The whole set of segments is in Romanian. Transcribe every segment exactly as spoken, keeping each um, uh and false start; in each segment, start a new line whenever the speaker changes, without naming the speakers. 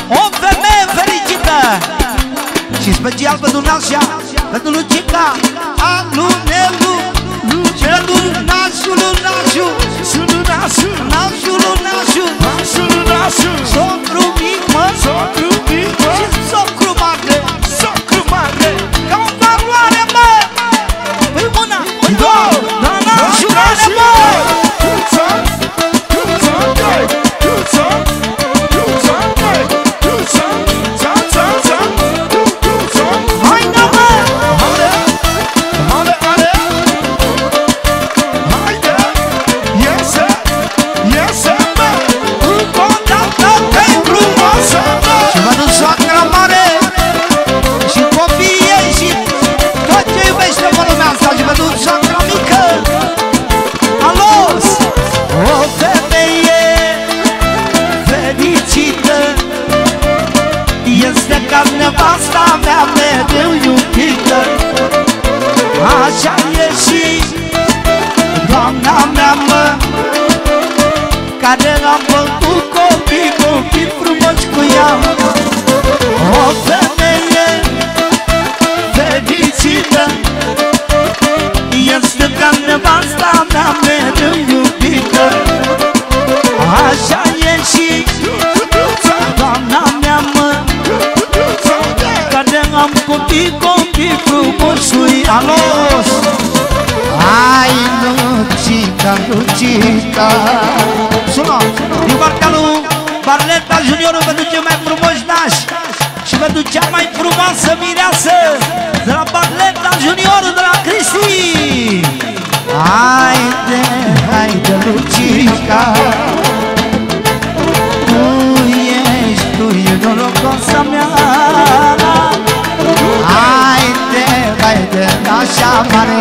O femeie fericită și special pentru Nașa, pentru Lucica, Alu, Nelu, Nelu, Nașu, Lunașu, Sulunașu, Nașu, Lunașu, Nașu, Lunașu, socru mic, mă, socru mic, mă, și socru mare, socru mare, ca o valoare, mă, păi mâna, păi două, da, Nașu, mare, mă. Nevasta mea mereu iubită, așa e și doamna mea, mă, care am făcut copii, copii frumoși cu ea. O femeie fericită este ca nevasta mea mereu iubită, așa e și doamna mea, mă, am copii, copii frumoși lui Alos. Ai, Lucica, Lucica. Sună, din partea lui Barleta Juniorul pentru cei mai frumoși nași și pentru cea mai frumoasă mireasă de la Barleta Juniorul de la Cristi. Haide, haide, Lucica, tu ești, tu ești norocoasa mea. Haide, haide, Nașa mare,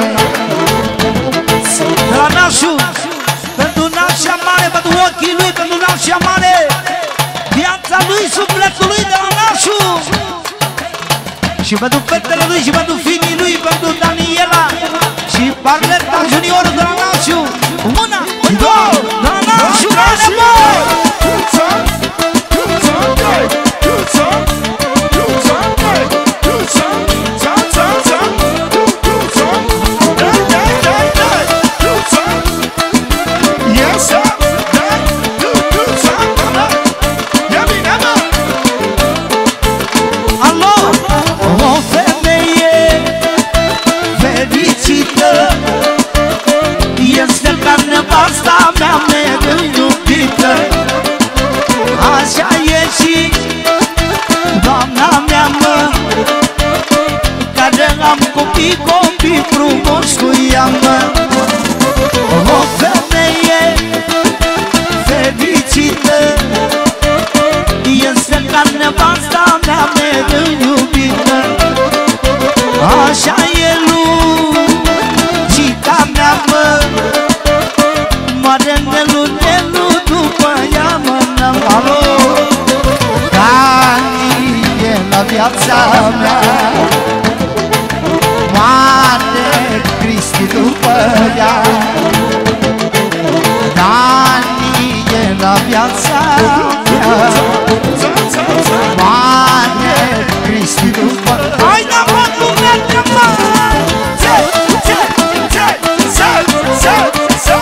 de la Nașu, pentru Nașa mare, pentru ochii lui, pentru Nașa mare, viața lui, sufletul lui de la Nașu. Și pentru fetele lui și pentru fiii lui, pentru Daniela și Barleta Juniorul de la Nașu. Una, două, de la Nașu mare, mă! Asta mea mereu iubită, așa e și doamna mea, mă, care am copii, copii frumoși cu ea, mă. O femeie fericită este ca nevasta mea mereu iubită, așa e Lucica mea, mă, mare Nelu, Nelu, după ea mă-n-am alo. Dani e la viața mea, mare Cristi după ea. Dani e la viața mea, mare Cristi după ea. Hai da, mă, nu merge, mă! Ce, ce, ce, ce, ce, ce,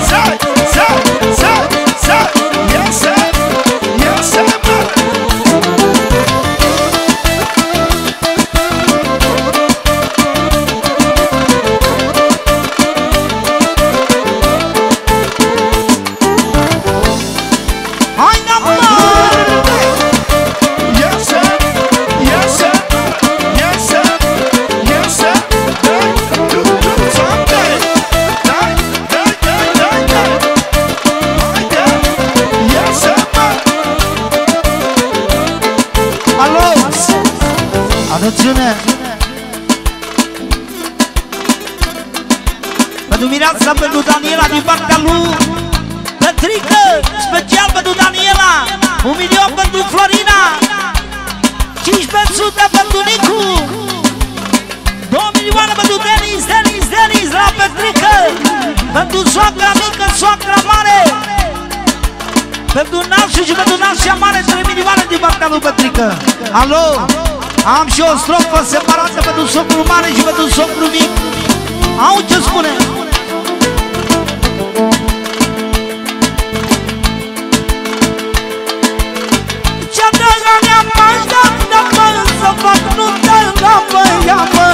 Atențiune! Pentru mireasa, pentru Daniela din partea lui Petrică, special pentru Daniela, un milion pentru Florina, cincisprezece sute pentru Nicu, două milioane pentru Denis, Denis, Denis la Petrică, pentru soacra mică, soacra mare, pe Pentru nașul și pentru nașa mare, trei milioane din partea lui Petrică. Alo? Am și o strofă separată pentru socrul mare și pentru socrul mic. Au ce spune? Ce-a dragă mea m-aș da, da-mă, să fac nuntă la băia-mă.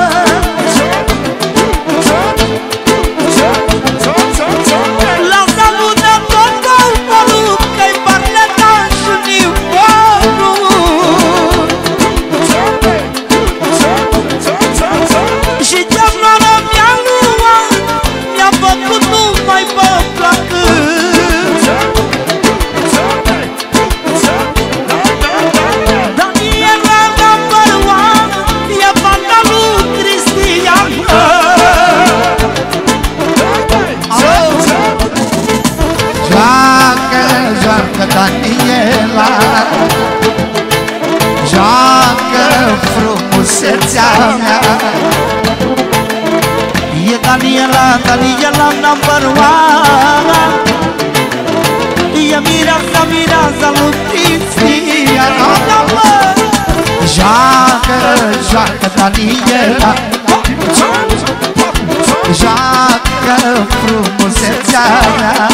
La salută tot poporul, că-i parleta și nivorul. Și ce-a mi-a luat, mi-a făcut numai pe placât. Daniela number one, e fata lui Cristian.
Joacă, joacă Daniela, joacă frumusețea mea.
E Daniela, Daniela number one. E mireasa, mireasa lui Cristian.
Joacă, joacă Daniela, joacă frumusețea mea.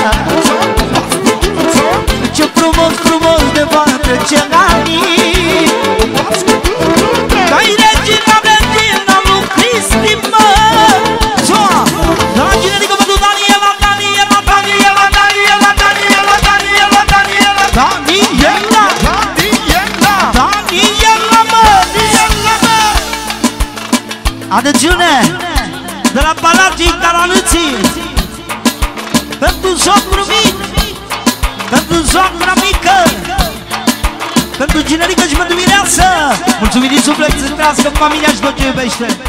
Ce frumos, frumos de va trece anii. Ca-i regina, regina lui Cristi, mă. La generică pentru Daniela, Daniela, Daniela, Daniela, Daniela, Daniela, Daniela, Daniela,
Daniela,
Daniela, mă, Daniela, mă. Atențiune! De la Palații Caranâții, pentru socru mic, pentru socra mică, pentru generică și pentru mireasă. Mulțumim din suflet să trăiască familia și tot ce iubește.